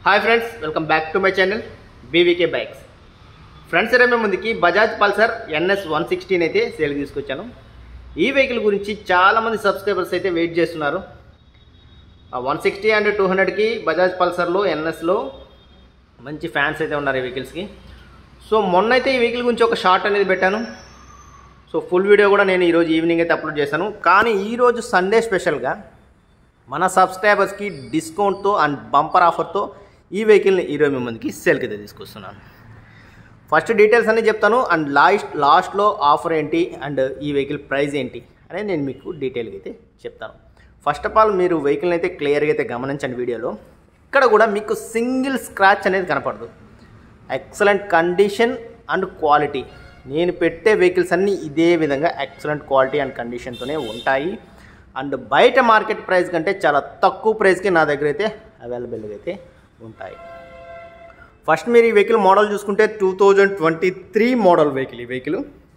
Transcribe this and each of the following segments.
Hi friends, welcome back to my channel BVK bikes. Friends, ఇరవై ముందుకి Bajaj Pulsar NS 116 అయితే sale తీసుకొచ్చాను. ఈ వెహికల్ గురించి చాలామంది సబ్స్క్రైబర్స్ అయితే వెయిట్ చేస్తున్నారు. 160 అండ్ 200కి బజాజ్ పల్సర్లో NSలో మంచి ఫ్యాన్స్ అయితే ఉన్నారు ఈ వెహికల్స్కి. సో మొన్న అయితే ఈ వెహికల్ గురించి ఒక షార్ట్ అనేది పెట్టాను. సో ఫుల్ వీడియో కూడా నేను ఈరోజు ఈవినింగ్ అయితే అప్లోడ్ చేశాను. కానీ ఈరోజు సండే స్పెషల్గా మన సబ్స్క్రైబర్స్కి డిస్కౌంట్తో అండ్ బంపర్ ఆఫర్తో ఈ వెహికల్ని ఈరోజు మీ ముందుకి సేల్కి అయితే తీసుకొస్తున్నాను. ఫస్ట్ డీటెయిల్స్ అన్నీ చెప్తాను అండ్ లాస్ట్లో ఆఫర్ ఏంటి అండ్ ఈ వెహికల్ ప్రైస్ ఏంటి అనేది నేను మీకు డీటెయిల్గా అయితే చెప్తాను. ఫస్ట్ ఆఫ్ ఆల్ మీరు వెహికల్ని అయితే క్లియర్గా అయితే గమనించండి. వీడియోలో ఇక్కడ కూడా మీకు సింగిల్ స్క్రాచ్ అనేది కనపడదు. Excellent condition and quality. నేను పెట్టే వెహికల్స్ అన్నీ ఇదే విధంగా ఎక్సలెంట్ క్వాలిటీ అండ్ కండిషన్తోనే ఉంటాయి. అండ్ బయట మార్కెట్ ప్రైస్ కంటే చాలా తక్కువ ప్రైస్కి నా దగ్గర అయితే అవైలబుల్గా అయితే ఉంటాయి. ఫస్ట్ మీరు ఈ వెహికల్ మోడల్ చూసుకుంటే 2023 మోడల్ వెహికల్. ఈ వెహికల్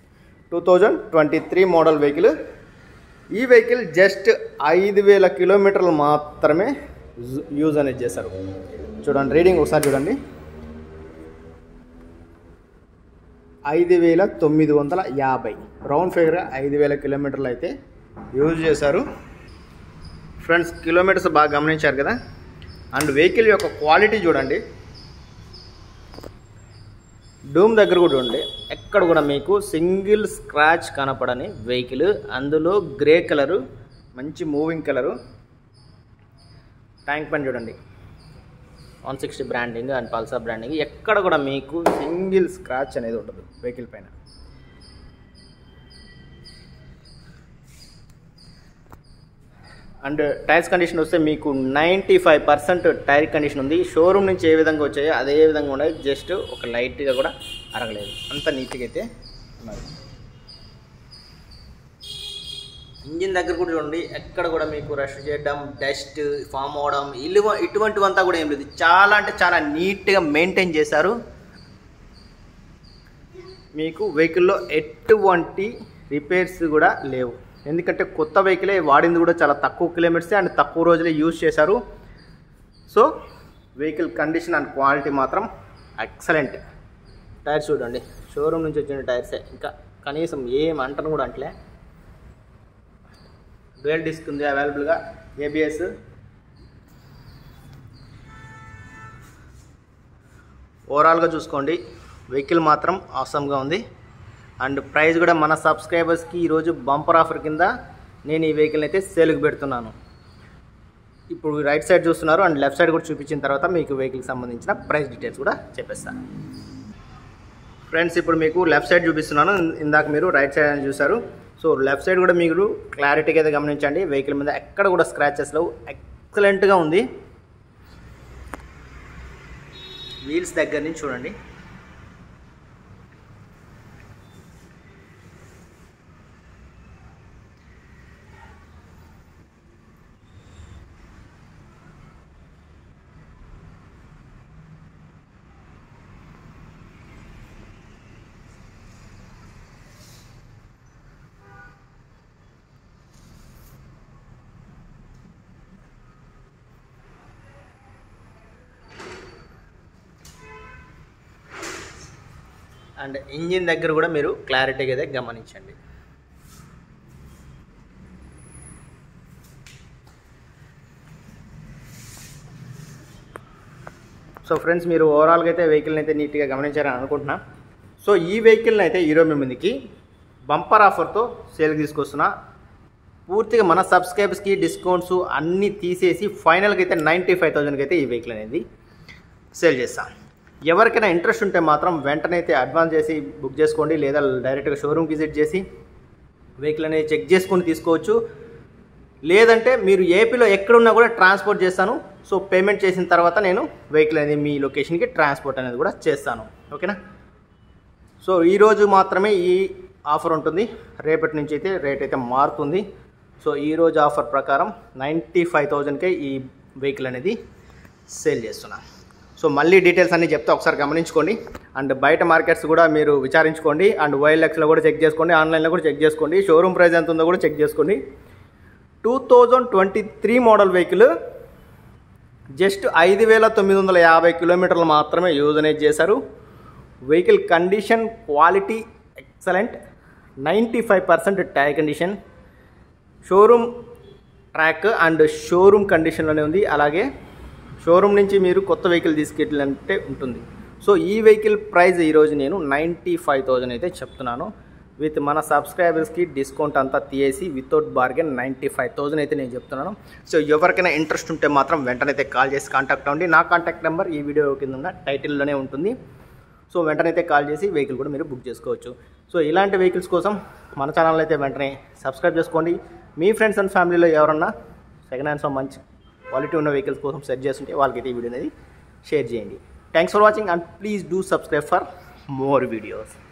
2023 మోడల్ వెహికల్. ఈ వెహికల్ జస్ట్ 5000 కిలోమీటర్లు మాత్రమే యూజ్ అనేది చేశారు. చూడండి, రీడింగ్ ఒకసారి చూడండి. 5950 రౌండ్ ఫిగర్గా 5000 కిలోమీటర్లు అయితే యూజ్ చేశారు. ఫ్రెండ్స్, కిలోమీటర్స్ బాగా గమనించారు కదా. అండ్ వెహికల్ యొక్క క్వాలిటీ చూడండి. డూమ్ దగ్గర కూడా ఉండే ఎక్కడ కూడా మీకు సింగిల్ స్క్రాచ్ కనపడని వెహికల్. అందులో గ్రే కలరు, మంచి మూవింగ్ కలరు. ట్యాంక్ పైన చూడండి 160 బ్రాండింగ్ అండ్ పల్సర్ బ్రాండింగ్. ఎక్కడ కూడా మీకు సింగిల్ స్క్రాచ్ అనేది ఉండదు వెహికల్ పైన. అండ్ టైర్స్ కండిషన్ వస్తే మీకు 95% టైర్ కండిషన్ ఉంది. షోరూమ్ నుంచి ఏ విధంగా వచ్చాయో అదే విధంగా ఉన్నాయి. జస్ట్ ఒక లైట్గా కూడా అరగలేదు, అంత నీట్గా అయితే ఉన్నది. ఇంజిన్ దగ్గర కూడా చూడండి, ఎక్కడ కూడా మీకు రష్ చేయడం, డస్ట్ ఫామ్ అవడం ఇటువంటివంతా కూడా ఏం లేదు. చాలా అంటే చాలా నీట్గా మెయింటైన్ చేశారు. మీకు వెహికల్లో ఎటువంటి రిపేర్స్ కూడా లేవు. ఎందుకంటే కొత్త వెహికలే, వాడింది కూడా చాలా తక్కువ కిలోమీటర్సే అండ్ తక్కువ రోజులే యూజ్ చేశారు. So vehicle condition and quality మాత్రం ఎక్సలెంట్. టైర్స్ చూడండి, షోరూమ్ నుంచి వచ్చిన టైర్సే, ఇంకా కనీసం ఏం అంటను కూడా అంటలే. డ్యూయల్ డిస్క్ ఉంది అవైలబుల్గా, ABS. ఓవరాల్గా చూసుకోండి, వెహికల్ మాత్రం ఆసమ్గా ఉంది. అండ్ ప్రైస్ కూడా మన సబ్స్క్రైబర్స్కి ఈరోజు బంపర్ ఆఫర్ కింద నేను ఈ వెహికల్ని అయితే సేల్కి పెడుతున్నాను. ఇప్పుడు రైట్ సైడ్ చూస్తున్నారు అండ్ లెఫ్ట్ సైడ్ కూడా చూపించిన తర్వాత మీకు వెహికల్కి సంబంధించిన ప్రైస్ డీటెయిల్స్ కూడా చెప్పేస్తాను. ఫ్రెండ్స్, ఇప్పుడు మీకు లెఫ్ట్ సైడ్ చూపిస్తున్నాను. ఇందాక మీరు రైట్ సైడ్ అని చూసారు. సో లెఫ్ట్ సైడ్ కూడా మీరు క్లారిటీగా అయితే గమనించండి. వెహికల్ మీద ఎక్కడ కూడా స్క్రాచెస్ లేవు, ఎక్సలెంట్గా ఉంది. వీల్స్ దగ్గర నుంచి చూడండి. అండ్ ఇంజిన్ దగ్గర కూడా మీరు క్లారిటీగా అయితే గమనించండి. సో ఫ్రెండ్స్, మీరు ఓవరాల్గా అయితే వెహికల్ని అయితే నీట్గా గమనించారని అనుకుంటున్నా. సో ఈ వెహికల్ని అయితే ఈరోజు మీ ముందుకి బంపర్ ఆఫర్తో సేల్కి తీసుకొస్తున్నా. పూర్తిగా మన సబ్స్క్రైబర్స్కి డిస్కౌంట్స్ అన్నీ తీసేసి ఫైనల్గా అయితే 95,000కి అయితే ఈ వెహికల్ అనేది సేల్ చేస్తాను. ఎవరికైనా ఇంట్రెస్ట్ ఉంటే మాత్రం వెంటనే అయితే అడ్వాన్స్ చేసి బుక్ చేసుకోండి, లేదా డైరెక్ట్గా షోరూమ్కి విజిట్ చేసి వెహికల్ అనేది చెక్ చేసుకొని తీసుకోవచ్చు. లేదంటే మీరు ఏపీలో ఎక్కడున్నా కూడా ట్రాన్స్పోర్ట్ చేస్తాను. సో పేమెంట్ చేసిన తర్వాత నేను వెహికల్ అనేది మీ లొకేషన్కి ట్రాన్స్పోర్ట్ అనేది కూడా చేస్తాను. ఓకేనా? సో ఈరోజు మాత్రమే ఈ ఆఫర్ ఉంటుంది. రేపటి నుంచి అయితే రేట్ అయితే మారుతుంది. సో ఈరోజు ఆఫర్ ప్రకారం 95,000కే ఈ వెహికల్ అనేది సేల్ చేస్తున్నాను. సో మళ్ళీ డీటెయిల్స్ అన్నీ చెప్తే ఒకసారి గమనించుకోండి. అండ్ బయట మార్కెట్స్ కూడా మీరు విచారించుకోండి. అండ్ OLXలో కూడా చెక్ చేసుకోండి, ఆన్లైన్లో కూడా చెక్ చేసుకోండి. షోరూమ్ ప్రైస్ ఎంత ఉందో కూడా చెక్ చేసుకోండి. 2023 మోడల్ వెహికల్ జస్ట్ 5,950 కిలోమీటర్లు మాత్రమే యూజ్ అనేది చేశారు. Vehicle condition quality excellent, 95% tyre condition, showroom track and showroom కండిషన్లోనే ఉంది. అలాగే షోరూమ్ నుంచి మీరు కొత్త వెహికల్ తీసుకెళ్ళాలంటే ఉంటుంది. సో ఈ వెహికల్ ప్రైస్ ఈరోజు నేను 95,000 అయితే చెప్తున్నాను. విత్ మన సబ్స్క్రైబర్స్కి డిస్కౌంట్ అంతా తీసేసి వితౌట్ బార్గెన్ 95,000 అయితే నేను చెప్తున్నాను. సో ఎవరికైనా ఇంట్రెస్ట్ ఉంటే మాత్రం వెంటనే అయితే కాల్ చేసి కాంటాక్ట్ అవ్వండి. నా కాంటాక్ట్ నెంబర్ ఈ వీడియో కింద ఉన్న టైటిల్లోనే ఉంటుంది. సో వెంటనే అయితే కాల్ చేసి వెహికల్ కూడా మీరు బుక్ చేసుకోవచ్చు. సో ఇలాంటి వెహికల్స్ కోసం మన ఛానల్ అయితే వెంటనే సబ్స్క్రైబ్ చేసుకోండి. మీ ఫ్రెండ్స్ అండ్ ఫ్యామిలీలో ఎవరన్నా సెకండ్ హ్యాండ్స్లో మంచి క్వాలిటీ ఉన్న వెహికల్స్ కోసం సెర్చ్ చేస్తుంటే వాళ్ళకైతే ఈ వీడియో అనేది షేర్ చేయండి. Thanks for watching and please do subscribe for more videos.